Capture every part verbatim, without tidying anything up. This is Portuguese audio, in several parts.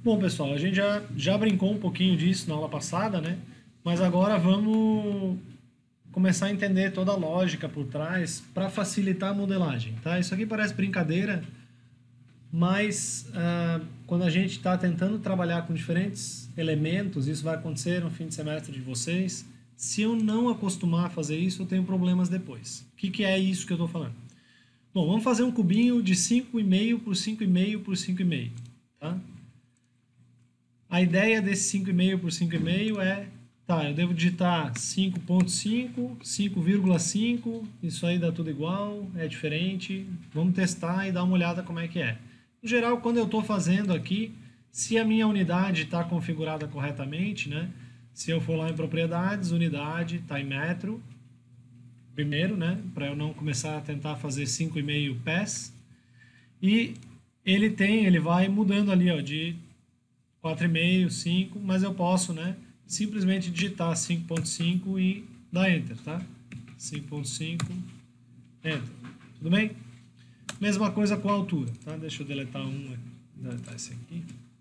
Bom, pessoal, a gente já, já brincou um pouquinho disso na aula passada, né? Mas agora vamos começar a entender toda a lógica por trás para facilitar a modelagem, tá? Isso aqui parece brincadeira, mas ah, quando a gente está tentando trabalhar com diferentes elementos, isso vai acontecer no fim de semestre de vocês. Se eu não acostumar a fazer isso, eu tenho problemas depois. O que, que é isso que eu estou falando? Bom, vamos fazer um cubinho de cinco vírgula cinco por cinco vírgula cinco por cinco vírgula cinco, tá? A ideia desse cinco vírgula cinco por cinco vírgula cinco é, tá, eu devo digitar cinco ponto cinco, cinco vírgula cinco, isso aí dá tudo igual, é diferente, vamos testar e dar uma olhada como é que é. Em geral, quando eu estou fazendo aqui, se a minha unidade está configurada corretamente, né, se eu for lá em propriedades, unidade está em metro, primeiro, né, para eu não começar a tentar fazer cinco vírgula cinco pés, e ele tem, ele vai mudando ali, ó, de quatro vírgula cinco, cinco, mas eu posso, né, simplesmente digitar cinco ponto cinco e dar Enter, tá? cinco ponto cinco, Enter. Tudo bem? Mesma coisa com a altura, tá? Deixa eu deletar um, deletar esse aqui.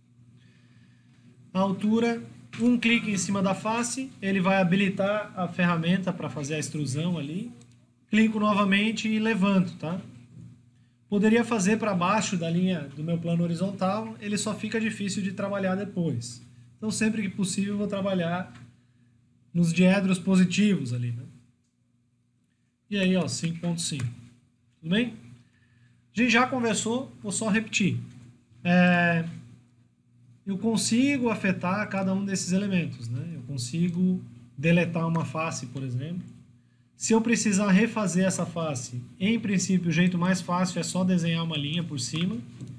A altura, um clique em cima da face, ele vai habilitar a ferramenta para fazer a extrusão ali. Clico novamente e levanto, tá? Poderia fazer para baixo da linha do meu plano horizontal, ele só fica difícil de trabalhar depois. Então, sempre que possível, eu vou trabalhar nos diedros positivos ali, né? E aí, ó, cinco ponto cinco. Tudo bem? A gente já conversou, vou só repetir. É, eu consigo afetar cada um desses elementos, né? Eu consigo deletar uma face, por exemplo. Se eu precisar refazer essa face, em princípio, o jeito mais fácil é só desenhar uma linha por cima.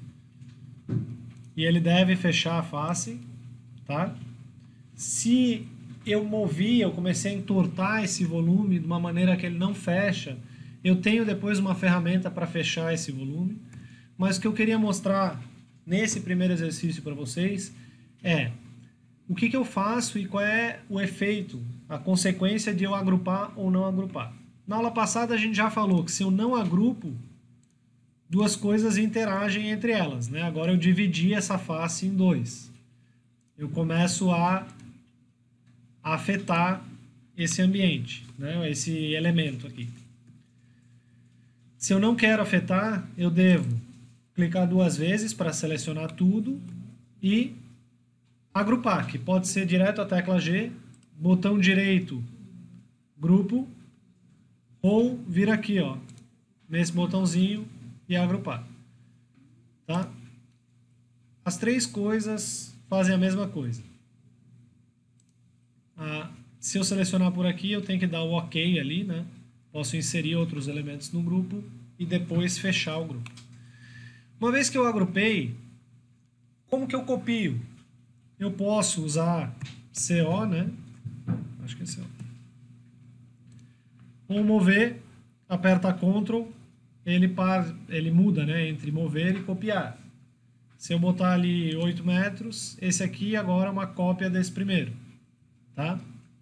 E ele deve fechar a face, tá? Se eu movi, eu comecei a entortar esse volume de uma maneira que ele não fecha, eu tenho depois uma ferramenta para fechar esse volume. Mas o que eu queria mostrar nesse primeiro exercício para vocês é o que, que eu faço e qual é o efeito, a consequência de eu agrupar ou não agrupar. Na aula passada a gente já falou que se eu não agrupo, duas coisas interagem entre elas, né? Agora eu dividi essa face em dois. Eu começo a, a afetar esse ambiente, né? Esse elemento aqui. Se eu não quero afetar, eu devo clicar duas vezes para selecionar tudo e agrupar, que pode ser direto a tecla G, botão direito, grupo, ou vir aqui, ó, nesse botãozinho e agrupar, tá? As três coisas fazem a mesma coisa. Ah, se eu selecionar por aqui, eu tenho que dar o OK ali, né? Posso inserir outros elementos no grupo e depois fechar o grupo. Uma vez que eu agrupei, como que eu copio? Eu posso usar C O, né? Acho que é C O. Ou mover, aperta Ctrl, ele, par, ele muda, né, entre mover e copiar. Se eu botar ali oito metros, esse aqui agora é uma cópia desse primeiro, tá?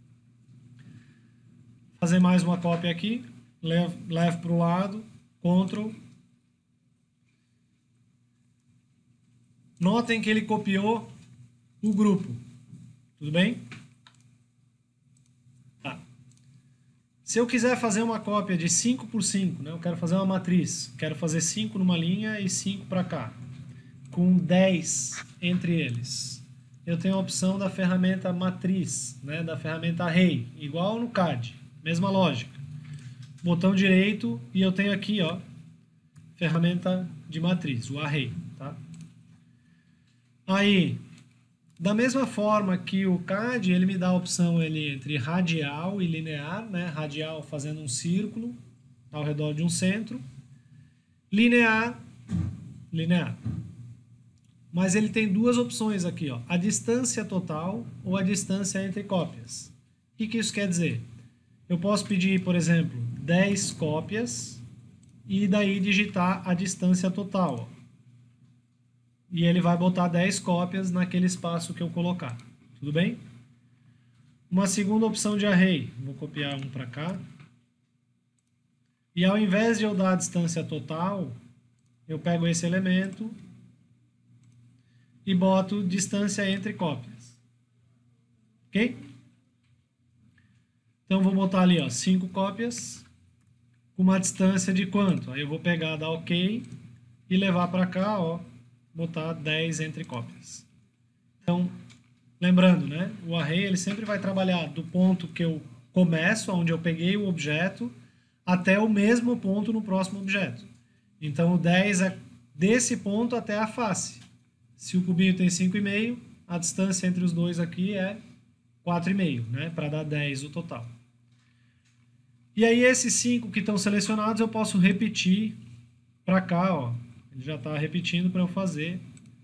Fazer mais uma cópia aqui, levo, levo para o lado, Ctrl. Notem que ele copiou o grupo, tudo bem? Tá. Se eu quiser fazer uma cópia de cinco por cinco, né, eu quero fazer uma matriz, quero fazer cinco numa linha e cinco para cá, com dez entre eles. Eu tenho a opção da ferramenta matriz, né, da ferramenta array, igual no C A D, mesma lógica. Botão direito e eu tenho aqui, ó, ferramenta de matriz, o array, tá? Aí, da mesma forma que o C A D, ele me dá a opção ele, entre radial e linear, né? Radial fazendo um círculo ao redor de um centro, linear, linear. Mas ele tem duas opções aqui, ó, a distância total ou a distância entre cópias. O que, que isso quer dizer? Eu posso pedir, por exemplo, dez cópias e daí digitar a distância total, ó. E ele vai botar dez cópias naquele espaço que eu colocar. Tudo bem? Uma segunda opção de array. Vou copiar um para cá. E ao invés de eu dar a distância total, eu pego esse elemento e boto distância entre cópias. Ok? Então, vou botar ali, ó, cinco cópias com uma distância de quanto? Aí eu vou pegar, dar OK e levar para cá, ó, botar dez entre cópias. Então, lembrando, né, o array ele sempre vai trabalhar do ponto que eu começo, onde eu peguei o objeto, até o mesmo ponto no próximo objeto. Então, o dez é desse ponto até a face. Se o cubinho tem cinco vírgula cinco, a distância entre os dois aqui é quatro vírgula cinco, né, para dar dez o total. E aí, esses cinco que estão selecionados, eu posso repetir para cá, ó. Ele já está repetindo para eu fazer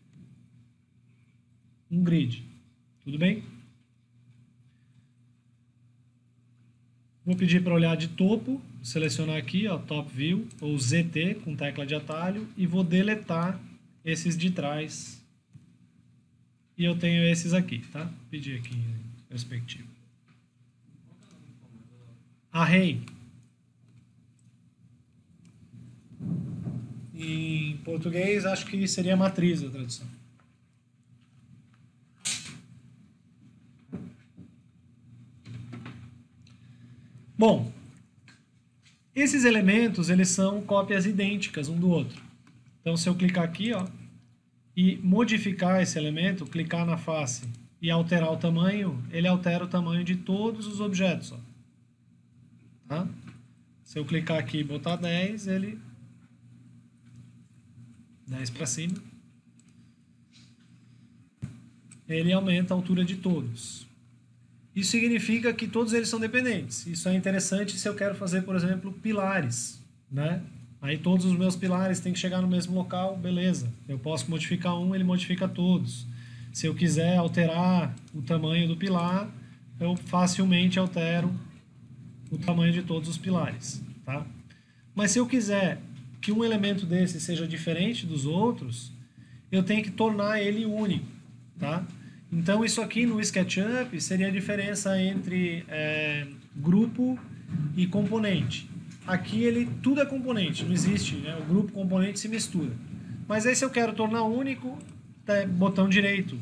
um grid. Tudo bem? Vou pedir para olhar de topo, selecionar aqui, ó, Top View, ou Z T com tecla de atalho, e vou deletar esses de trás. E eu tenho esses aqui, tá? Vou pedir aqui em perspectiva. Array. Em português, acho que seria matriz a tradução. Bom, esses elementos, eles são cópias idênticas um do outro. Então, se eu clicar aqui, ó, e modificar esse elemento, clicar na face e alterar o tamanho, ele altera o tamanho de todos os objetos, ó. Tá? Se eu clicar aqui e botar dez, ele... dez para cima. Ele aumenta a altura de todos. Isso significa que todos eles são dependentes. Isso é interessante se eu quero fazer, por exemplo, pilares, né? Aí todos os meus pilares têm que chegar no mesmo local, beleza. Eu posso modificar um, ele modifica todos. Se eu quiser alterar o tamanho do pilar, eu facilmente altero o tamanho de todos os pilares, tá? Mas se eu quiser que um elemento desse seja diferente dos outros, eu tenho que tornar ele único, tá? Então, isso aqui no SketchUp seria a diferença entre é, grupo e componente. Aqui ele tudo é componente, não existe, né? O grupo componente se mistura. Mas aí se eu quero tornar único, tá, botão direito.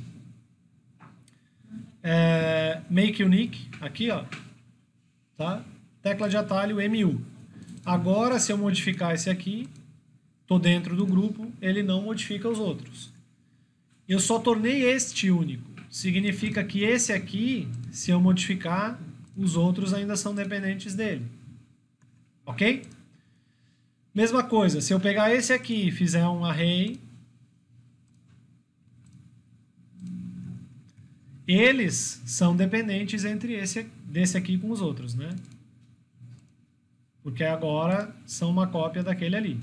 É, Make Unique, aqui, ó, tá? Tecla de atalho M U. Agora, se eu modificar esse aqui, estou dentro do grupo, ele não modifica os outros. Eu só tornei este único. Significa que esse aqui, se eu modificar, os outros ainda são dependentes dele. Ok? Mesma coisa, se eu pegar esse aqui e fizer um array, eles são dependentes entre esse desse aqui com os outros, né? Porque agora são uma cópia daquele ali.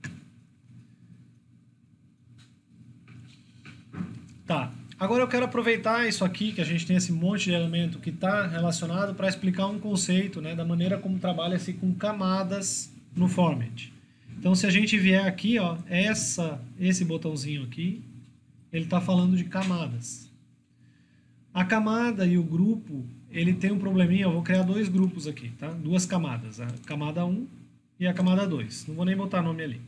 Tá. Agora eu quero aproveitar isso aqui, que a gente tem esse monte de elemento que está relacionado, para explicar um conceito, né, da maneira como trabalha-se com camadas no Format. Então, se a gente vier aqui, ó, essa, esse botãozinho aqui, ele está falando de camadas. A camada e o grupo, ele tem um probleminha, eu vou criar dois grupos aqui, tá? Duas camadas, a camada um e a camada dois. Não vou nem botar nome ali.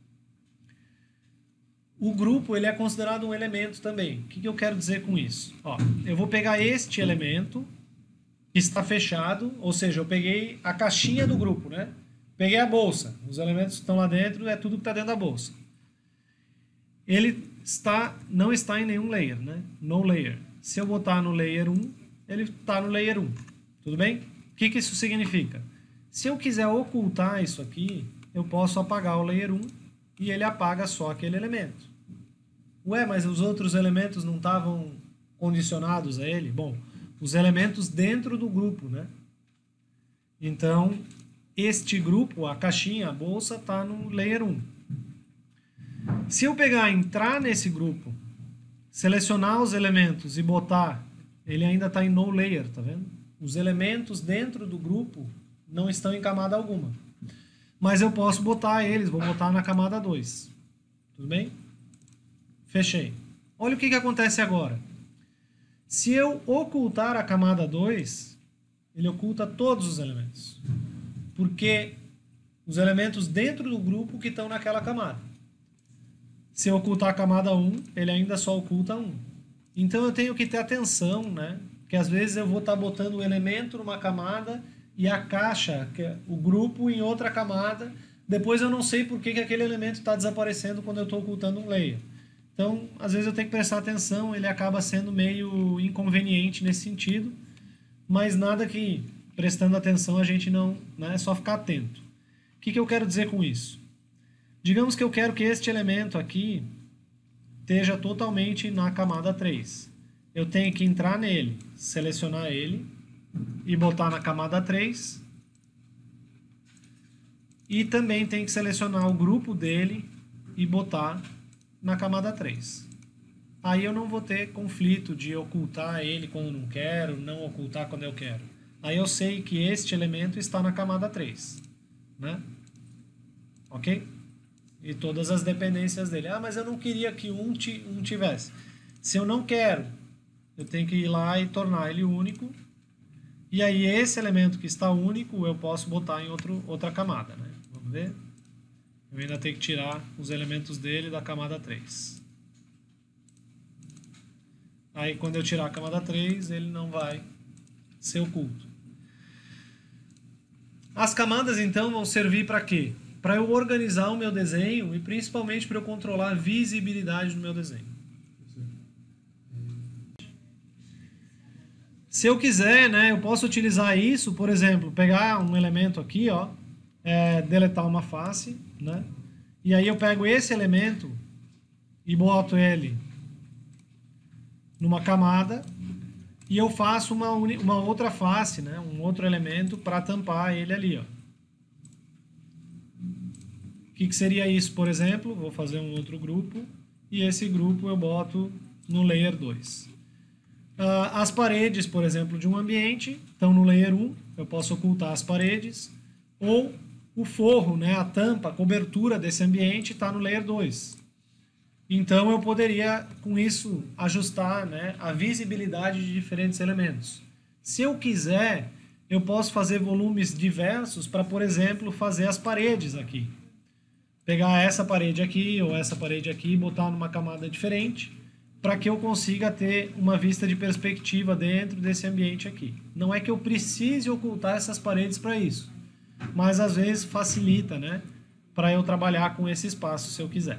O grupo ele é considerado um elemento também. O que eu quero dizer com isso? Ó, eu vou pegar este elemento que está fechado, ou seja, eu peguei a caixinha do grupo, né? Peguei a bolsa. Os elementos que estão lá dentro é tudo que está dentro da bolsa. Ele está, não está em nenhum layer, né? No layer. Se eu botar no layer um, ele está no layer um. Tudo bem? O que, que isso significa? Se eu quiser ocultar isso aqui, eu posso apagar o layer um e ele apaga só aquele elemento. Ué, mas os outros elementos não estavam condicionados a ele? Bom, os elementos dentro do grupo, né? Então, este grupo, a caixinha, a bolsa, está no layer um. Se eu pegar, entrar nesse grupo, selecionar os elementos e botar, ele ainda está em no layer, tá vendo? Os elementos dentro do grupo não estão em camada alguma. Mas eu posso botar eles, vou botar na camada dois. Tudo bem? Fechei. Olha o que, que acontece agora. Se eu ocultar a camada dois, ele oculta todos os elementos. Porque os elementos dentro do grupo que estão naquela camada. Se eu ocultar a camada um, ele ainda só oculta um. Então eu tenho que ter atenção, né? Que às vezes eu vou estar botando o elemento numa camada e a caixa, que é o grupo, em outra camada. Depois eu não sei por que, que aquele elemento está desaparecendo quando eu estou ocultando um layer. Então, às vezes eu tenho que prestar atenção, ele acaba sendo meio inconveniente nesse sentido, mas nada que, prestando atenção, a gente não... Né, é só ficar atento. O que, que eu quero dizer com isso? Digamos que eu quero que este elemento aqui esteja totalmente na camada três. Eu tenho que entrar nele, selecionar ele e botar na camada três. E também tem que selecionar o grupo dele e botar na camada três. Aí eu não vou ter conflito de ocultar ele quando não quero, não ocultar quando eu quero. Aí eu sei que este elemento está na camada três. Né? Ok? E todas as dependências dele. Ah, mas eu não queria que um, um tivesse. Se eu não quero, eu tenho que ir lá e tornar ele único. E aí esse elemento que está único, eu posso botar em outro, outra camada. Né? Vamos ver? Eu ainda tenho que tirar os elementos dele da camada três. Aí quando eu tirar a camada três, ele não vai ser oculto. As camadas então vão servir para quê? Para eu organizar o meu desenho e principalmente para eu controlar a visibilidade do meu desenho. Se eu quiser, né, eu posso utilizar isso, por exemplo, pegar um elemento aqui, ó, é, deletar uma face, né, e aí eu pego esse elemento e boto ele numa camada e eu faço uma, uma outra face, né, um outro elemento para tampar ele ali, ó. O que, que seria isso, por exemplo? Vou fazer um outro grupo e esse grupo eu boto no layer dois. Uh, as paredes, por exemplo, de um ambiente estão no layer um, eu posso ocultar as paredes, ou o forro, né, a tampa, a cobertura desse ambiente está no layer dois. Então eu poderia, com isso, ajustar, né, a visibilidade de diferentes elementos. Se eu quiser, eu posso fazer volumes diversos para, por exemplo, fazer as paredes aqui. Pegar essa parede aqui ou essa parede aqui e botar numa camada diferente para que eu consiga ter uma vista de perspectiva dentro desse ambiente aqui. Não é que eu precise ocultar essas paredes para isso, mas às vezes facilita, né, para eu trabalhar com esse espaço se eu quiser.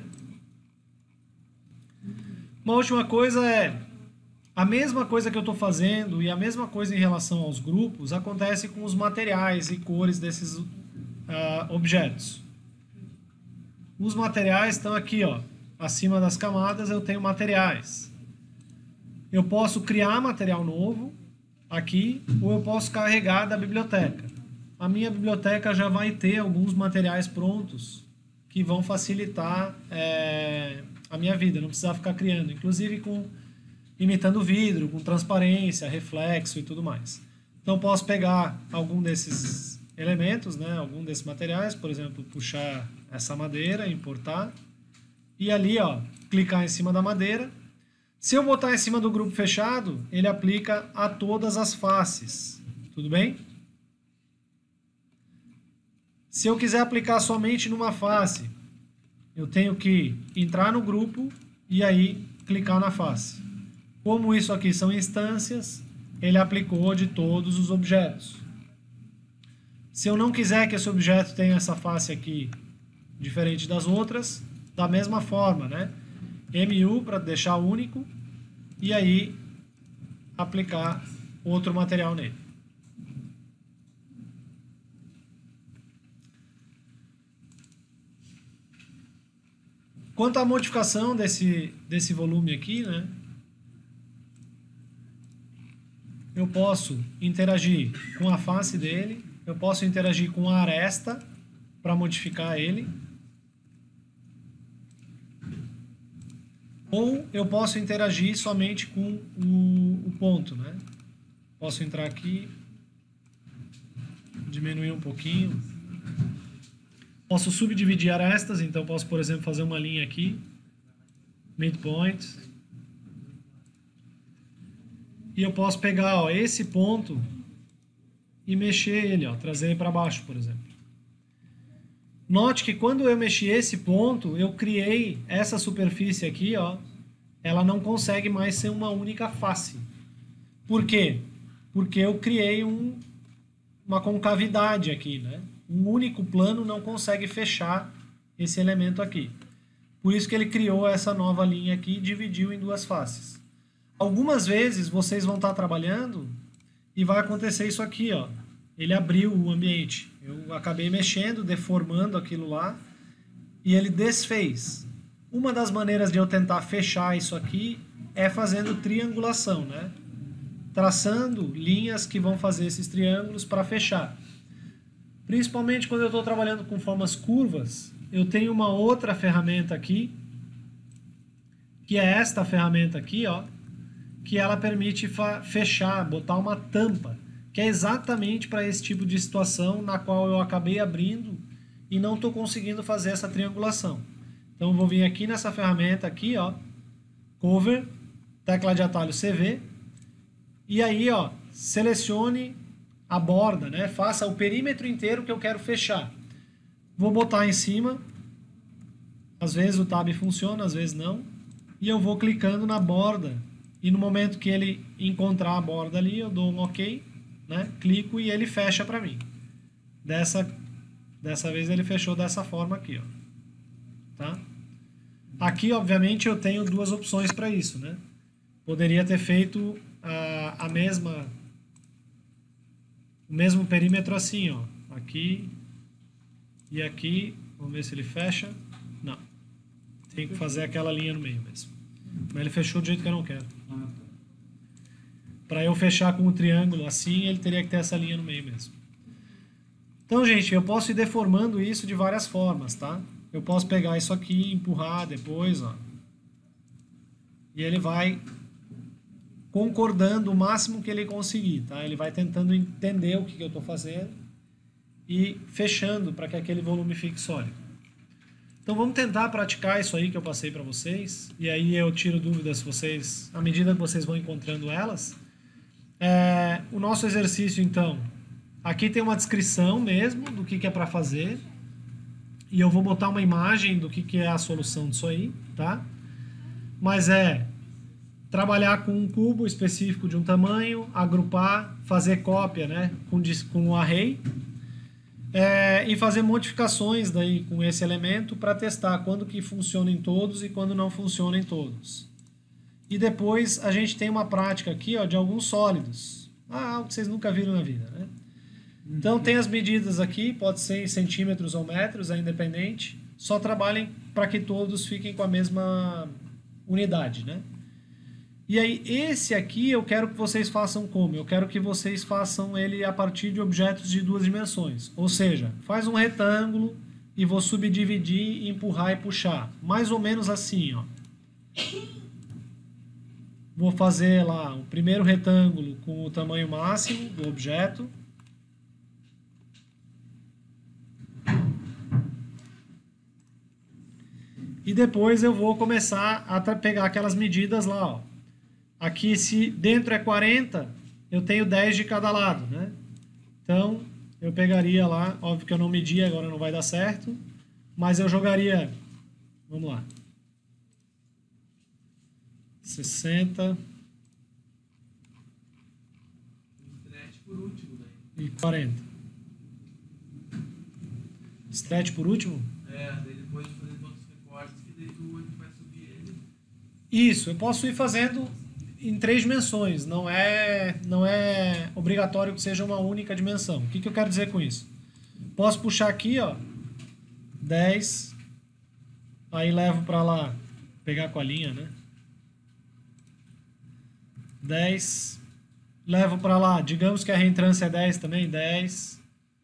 Uma última coisa é, a mesma coisa que eu estou fazendo e a mesma coisa em relação aos grupos acontece com os materiais e cores desses uh, objetos. Os materiais estão aqui, ó, acima das camadas eu tenho materiais. Eu posso criar material novo aqui ou eu posso carregar da biblioteca. A minha biblioteca já vai ter alguns materiais prontos que vão facilitar é, a minha vida, não precisar ficar criando, inclusive com imitando vidro, com transparência, reflexo e tudo mais. Então posso pegar algum desses elementos, né, algum desses materiais, por exemplo, puxar essa madeira, importar, e ali, ó, clicar em cima da madeira. Se eu botar em cima do grupo fechado, ele aplica a todas as faces, tudo bem? Se eu quiser aplicar somente numa face, eu tenho que entrar no grupo e aí clicar na face. Como isso aqui são instâncias, ele aplicou de todos os objetos. Se eu não quiser que esse objeto tenha essa face aqui diferente das outras, da mesma forma, né? M U para deixar único e aí aplicar outro material nele. Quanto à modificação desse, desse volume aqui, né? Eu posso interagir com a face dele, eu posso interagir com a aresta para modificar ele. Ou eu posso interagir somente com o, o ponto, né? Posso entrar aqui, diminuir um pouquinho. Posso subdividir arestas, então posso, por exemplo, fazer uma linha aqui, midpoint. E eu posso pegar, ó, esse ponto e mexer ele, ó, trazer ele para baixo, por exemplo. Note que quando eu mexi esse ponto, eu criei essa superfície aqui, ó, ela não consegue mais ser uma única face. Por quê? Porque eu criei um, uma concavidade aqui, né? Um único plano não consegue fechar esse elemento aqui. Por isso que ele criou essa nova linha aqui e dividiu em duas faces. Algumas vezes vocês vão estar trabalhando e vai acontecer isso aqui, ó. Ele abriu o ambiente. Eu acabei mexendo, deformando aquilo lá e ele desfez. Uma das maneiras de eu tentar fechar isso aqui é fazendo triangulação, né? Traçando linhas que vão fazer esses triângulos para fechar. Principalmente quando eu estou trabalhando com formas curvas, eu tenho uma outra ferramenta aqui, que é esta ferramenta aqui, ó, que ela permite fechar, botar uma tampa, que é exatamente para esse tipo de situação na qual eu acabei abrindo e não estou conseguindo fazer essa triangulação. Então eu vou vir aqui nessa ferramenta aqui, ó, Cover, tecla de atalho C V, e aí, ó, selecione a borda, né? Faça o perímetro inteiro que eu quero fechar. Vou botar em cima, às vezes o tab funciona, às vezes não, e eu vou clicando na borda, e no momento que ele encontrar a borda ali, eu dou um OK, né? Clico e ele fecha para mim. Dessa, dessa vez ele fechou dessa forma aqui, ó. Tá? Aqui, obviamente, eu tenho duas opções para isso, né? Poderia ter feito a, a mesma, o mesmo perímetro assim, ó. Aqui e aqui. Vamos ver se ele fecha. Não. Tem que fazer aquela linha no meio mesmo. Mas ele fechou do jeito que eu não quero. Para eu fechar com o triângulo assim, ele teria que ter essa linha no meio mesmo. Então, gente, eu posso ir deformando isso de várias formas, tá? Eu posso pegar isso aqui e empurrar depois, ó. E ele vai concordando o máximo que ele conseguir, tá? Ele vai tentando entender o que, que eu estou fazendo e fechando para que aquele volume fique sólido. Então vamos tentar praticar isso aí que eu passei para vocês. E aí eu tiro dúvidas vocês, à medida que vocês vão encontrando elas. É, o nosso exercício, então, aqui tem uma descrição mesmo do que, que é para fazer. E eu vou botar uma imagem do que, que é a solução disso aí, tá? Mas é trabalhar com um cubo específico de um tamanho, agrupar, fazer cópia, né, com, com o array, é, e fazer modificações daí com esse elemento para testar quando que funciona em todos e quando não funciona em todos. E depois a gente tem uma prática aqui, ó, de alguns sólidos. Ah, algo que vocês nunca viram na vida, né? Então tem as medidas aqui, pode ser em centímetros ou metros, é independente. Só trabalhem para que todos fiquem com a mesma unidade, né? E aí esse aqui eu quero que vocês façam como? Eu quero que vocês façam ele a partir de objetos de duas dimensões. Ou seja, faz um retângulo e vou subdividir, empurrar e puxar. Mais ou menos assim, ó. Vou fazer lá o primeiro retângulo com o tamanho máximo do objeto. E depois eu vou começar a pegar aquelas medidas lá, ó. Aqui, se dentro é quarenta, eu tenho dez de cada lado, né? Então, eu pegaria lá, óbvio que eu não medi, agora não vai dar certo, mas eu jogaria, vamos lá, sessenta e quarenta. Stretch por último? É, daí depois de fazer todos os recortes, que daí tu vai subir ele. Isso, eu posso ir fazendo em três dimensões, não é, não é obrigatório que seja uma única dimensão. O que, que eu quero dizer com isso? Posso puxar aqui, ó, dez, aí levo para lá, pegar com a linha, né? dez, levo para lá, digamos que a reentrância é dez também, dez,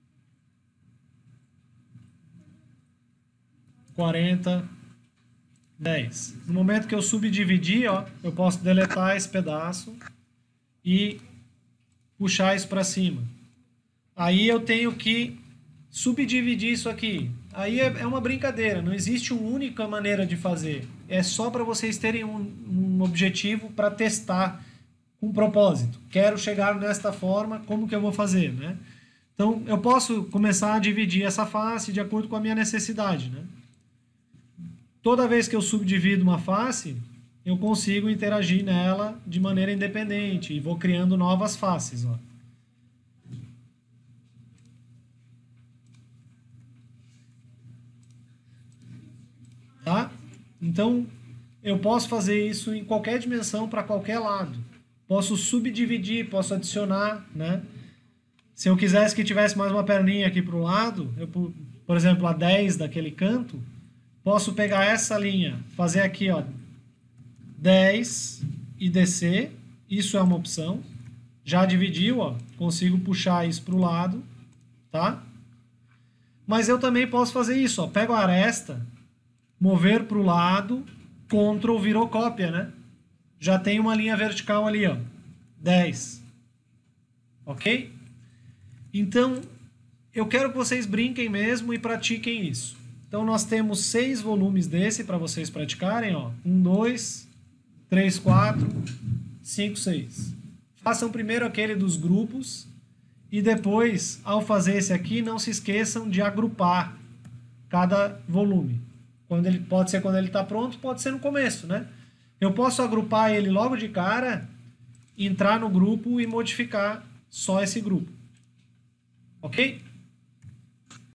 quarenta, dez. No momento que eu subdividir, ó, eu posso deletar esse pedaço e puxar isso para cima. Aí eu tenho que subdividir isso aqui. Aí é uma brincadeira, não existe uma única maneira de fazer. É só para vocês terem um, um objetivo para testar com propósito. Quero chegar nesta forma, como que eu vou fazer, né? Então, eu posso começar a dividir essa face de acordo com a minha necessidade, né? Toda vez que eu subdivido uma face, eu consigo interagir nela de maneira independente e vou criando novas faces, ó. Tá? Então, eu posso fazer isso em qualquer dimensão para qualquer lado. Posso subdividir, posso adicionar, né? Se eu quisesse que tivesse mais uma perninha aqui para o lado, eu, por exemplo, a dez daquele canto, posso pegar essa linha, fazer aqui, ó, dez e descer, isso é uma opção. Já dividiu, ó, consigo puxar isso para o lado, tá? Mas eu também posso fazer isso, ó, pego a aresta, mover para o lado, Ctrl virou cópia, né? Já tem uma linha vertical ali, ó, dez. Ok? Então, eu quero que vocês brinquem mesmo e pratiquem isso. Então, nós temos seis volumes desse para vocês praticarem, ó. Um, dois, três, quatro, cinco, seis. Façam primeiro aquele dos grupos e depois, ao fazer esse aqui, não se esqueçam de agrupar cada volume. Quando ele, pode ser quando ele está pronto, pode ser no começo, né? Eu posso agrupar ele logo de cara, entrar no grupo e modificar só esse grupo. Ok?